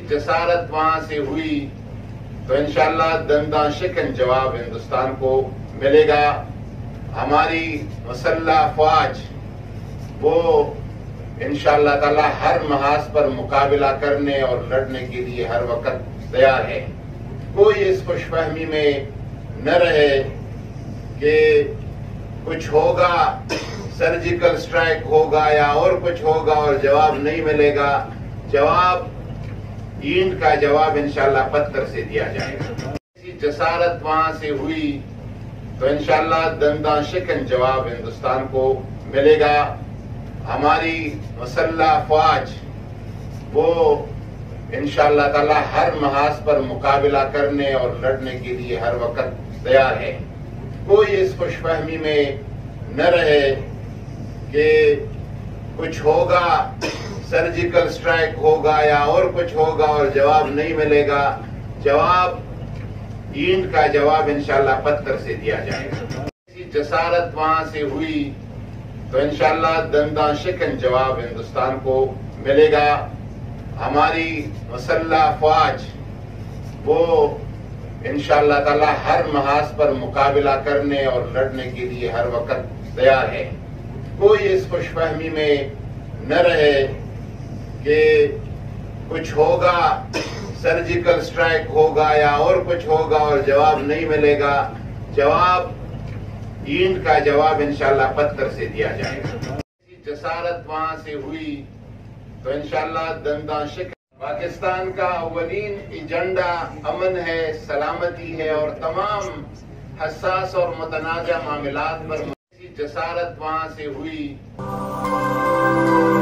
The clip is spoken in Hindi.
जसारत वहां से हुई तो इंशाअल्लाह दंदा शिकन जवाब हिंदुस्तान को मिलेगा। हमारी मुसल्लह अफवाज वो इंशाअल्लाह ताला हर महाज पर मुकाबला करने और लड़ने के लिए हर वक्त तैयार है। कोई इस खुशफहमी में न रहे कि कुछ होगा, सर्जिकल स्ट्राइक होगा या और कुछ होगा और जवाब नहीं मिलेगा। जवाब ईंट का जवाब इंशाअल्लाह पत्थर से दिया जाएगा। जसारत वहां से हुई तो इंशाअल्लाह दंदा शिकन जवाब हिंदुस्तान को मिलेगा। हमारी मुसल्लह अफवाज वो इंशाअल्लाह ताला हर महाज पर मुकाबला करने और लड़ने के लिए हर वक्त तैयार है। कोई इस खुशफहमी में न रहे कि कुछ होगा, सर्जिकल स्ट्राइक होगा या और कुछ होगा और जवाब नहीं मिलेगा। जवाब ईंट का जवाब इंशाअल्लाह पत्थर से दिया जाएगा। जसारत वहां से हुई तो इंशाअल्लाह दंदा शिकन जवाब हिंदुस्तान को मिलेगा। हमारी मुसल्लह अफवाज वो इंशाअल्लाह ताला हर महाज पर मुकाबला करने और लड़ने के लिए हर वक्त तैयार है। कोई इस खुशफहमी में न रहे कि कुछ होगा, सर्जिकल स्ट्राइक होगा या और कुछ होगा और जवाब नहीं मिलेगा। जवाब ईंट का जवाब इंशाअल्लाह पत्थर से दिया जाएगा। जसारत वहां से हुई तो इंशाअल्लाह दंदा शिकन। पाकिस्तान का अव्वलीन एजेंडा अमन है, सलामती है और तमाम हसास और मुतनाज़ा मामलात पर जसारत वहां से हुई।